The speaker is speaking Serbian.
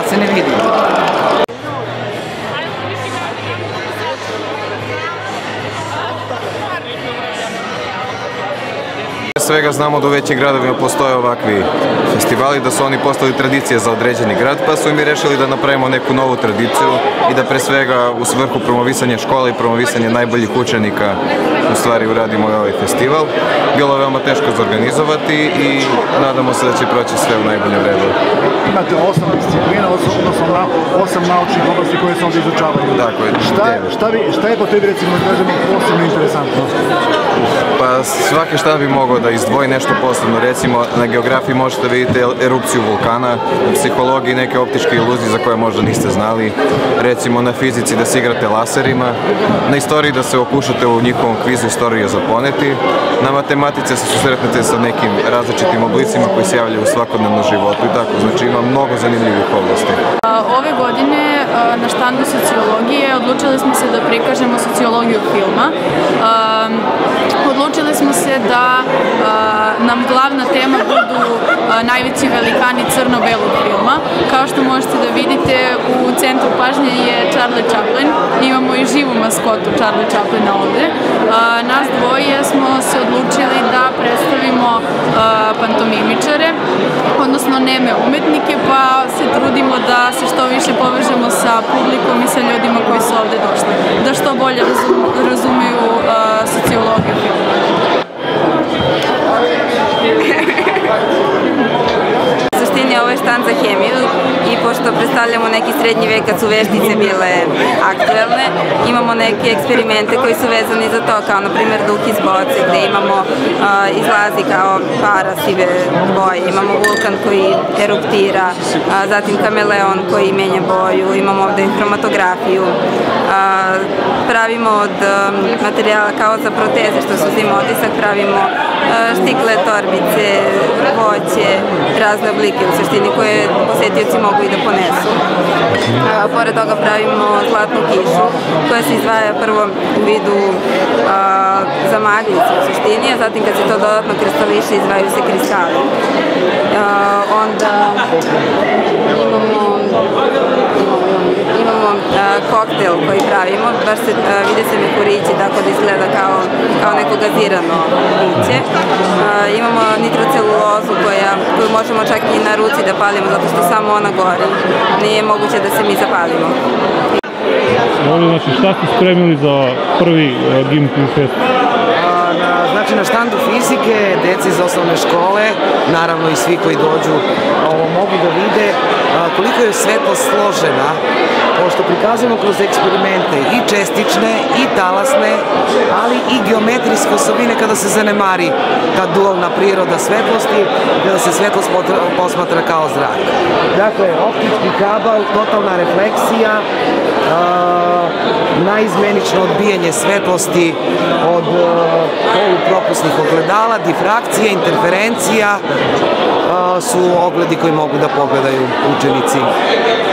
se ne vidi. Svega znamo da u većim gradovima postoje ovakvi festivali, da su oni postali tradicije za određeni grad, pa su i mi rešili da napravimo neku novu tradiciju i da pre svega u svrhu promovisanja škole i promovisanja najboljih učenika u stvari uradimo ovaj festival. Bilo je veoma teško zorganizovati i nadamo se da će proći sve u najboljem redu. Imate 8 disciplina, odnosno 8 naučnih oblasti koje se ovdje izučavaju. Tako je. Šta je po tebi, recimo, kažemo, posebno interesantno? Pa svaki štan bi mogao da izdvoji nešto posebno. Recimo, na geografiji možete vidjeti erupciju vulkana, u psihologiji neke optičke iluzije za koje možda niste znali, recimo na fizici da se igrate laserima, na istoriji da se okušate u njihovom kvizu Istorija za poneti, na matematice se susretnete sa nekim različitim oblicima koji se javljaju u svakodnevnom životu i tako, znači ima mnogo zanimljivih oblasti. Ove godine na štandu sociologije odlučili smo se da prikažemo sociologiju filma. Odlučili smo se da nam glavna tema budu najveći velikani crno-belog filma. Kao što možete da vidite, u centru pažnje je Charlie Chaplin. Imamo i živu maskotu Charlie Chaplina ovde. Nas dvoje smo se odlučili da predstavimo pantomimičare, odnosno neme umetnike, pa se trudimo da se što više povežemo sa publikom i sa ljudima koji su ovde došli, da što bolje razumeju sociologiju filma. U suštini ovo je štand za hemiju i pošto predstavljamo neki srednji vek kad su veštice bile aktuelne, imamo neke eksperimente koji su vezani za to, kao na primjer duh iz boce gde imamo izlazi kao para sive boje, imamo vulkan koji eruptira, zatim kameleon koji menja boju, imamo ovde hromatografiju, pravimo od materijala kao za proteze što su zima otisak, pravimo štikle, torbice, voće, razne oblike u suštini koje posetioci mogu i da ponesu. Pored toga pravimo zlatnu kišu koja se izdvaja prvo u vidu zamaglice u suštini, a zatim kad se to dodatno kristališe izdvajaju se kristali. Onda imamo koktel koji pravimo, baš se vide se mehurići tako da izgleda kao neko gazirano piće. Imamo nitrocelulozu koju možemo čak i na ruci da palimo zato što samo ona gori. Nije moguće da se mi zapalimo. Znači šta ste spremili za prvi Gimkin Fest? Znači na štandu fizike, deci iz osnovne škole, naravno i svi koji dođu mogu da vide koliko je svetlost složena, pošto prikazujemo kroz eksperimente i čestične i talasne, ali i geometrijske osobine kada se zanemari ta dualna priroda svetlosti, kada se svetlost posmatra kao zrak. Dakle, optički kabal, totalna refleksija, naizmenično odbijanje svetlosti od polupropusnih ogledala, difrakcija, interferencija su ogledi koji mogu da pogledaju učenici.